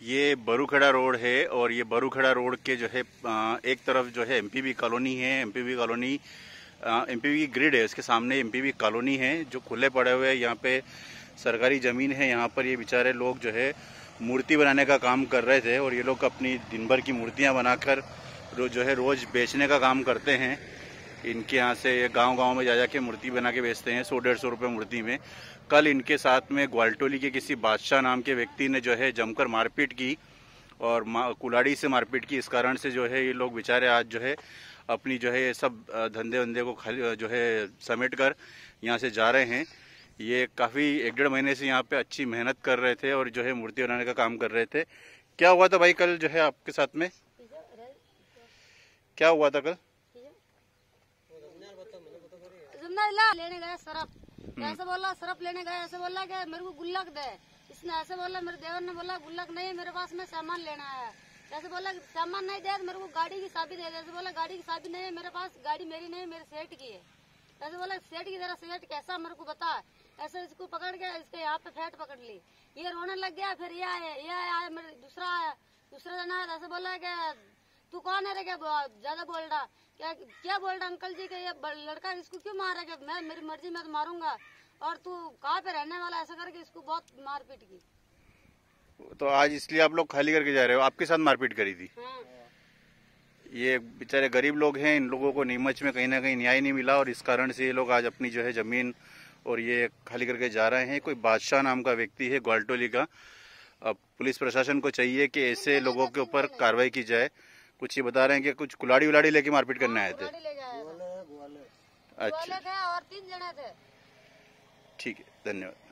ये बरूखेड़ा रोड है और ये बरूखेड़ा रोड के जो है एक तरफ जो है एमपीवी कॉलोनी है। एमपीवी कॉलोनी एमपीवी ग्रिड है, इसके सामने एमपीवी कॉलोनी है जो खुले पड़े हुए हैं। यहाँ पे सरकारी ज़मीन है। यहाँ पर ये बेचारे लोग जो है मूर्ति बनाने का काम कर रहे थे और ये लोग अपनी दिन भर की मूर्तियाँ बनाकर जो है रोज़ बेचने का काम करते हैं। इनके यहाँ से गांव-गांव में जा जा के मूर्ति बना के बेचते हैं 100-150 रुपये मूर्ति में। कल इनके साथ में ग्वालटोली के किसी बादशाह नाम के व्यक्ति ने जो है जमकर मारपीट की और कुल्हाड़ी से मारपीट की। इस कारण से जो है ये लोग बेचारे आज जो है अपनी जो है ये सब धंधे वंधे को खाली जो है समेट कर यहाँ से जा रहे हैं। ये काफ़ी 1-1.5 महीने से यहाँ पे अच्छी मेहनत कर रहे थे और जो है मूर्ति बनाने का काम कर रहे थे। क्या हुआ था भाई कल जो है आपके साथ में, क्या हुआ था कल? लेने गए सरफ, ऐसे बोला सरफ लेने गए, ऐसे बोला कि मेरे को गुल्लक दे। इसने ऐसे बोला, मेरे देवर ने बोला गुल्लक नहीं है मेरे पास में सामान लेना है। ऐसे बोला सामान नहीं दे मेरे को गाड़ी की चाबी दे। ऐसे बोला गाड़ी की चाबी नहीं है मेरे पास, गाड़ी मेरी नहीं मेरे सेठ की है। ऐसे बोला सेठ की तरह सेठ कैसा मेरे को बता। ऐसे इसको पकड़ के इसके यहाँ पे फेंट पकड़ ली, ये रोने लग गया। फिर ये आया मेरे दूसरा जना है। ऐसे बोला कि तू कौन है रे, क्या ज्यादा बोल रहा, क्या बोल रहा अंकल जी के ये लड़का इसको क्यों मार रहा है, मैं मेरी मर्जी मैं तो मारूंगा और तू कहाँ पे रहने वाला, ऐसा करके इसको बहुत मारपीट की। तो आज इसलिए आप लोग खाली करके जा रहे हो, आपके साथ मारपीट करी थी? हाँ। ये बेचारे गरीब लोग हैं, इन लोगों को नीमच में कहीं ना कहीं न्याय नहीं मिला और इस कारण से ये लोग आज अपनी जो है जमीन और ये खाली करके जा रहे हैं। कोई बादशाह नाम का व्यक्ति है ग्वालटोली का। अब पुलिस प्रशासन को चाहिए कि ऐसे लोगों के ऊपर कार्रवाई की जाए। कुछ ये बता रहे हैं कि कुछ कुल्हाड़ी उलाड़ी लेके मारपीट करने आए थे। अच्छा, और 3 जने थे। ठीक है, धन्यवाद।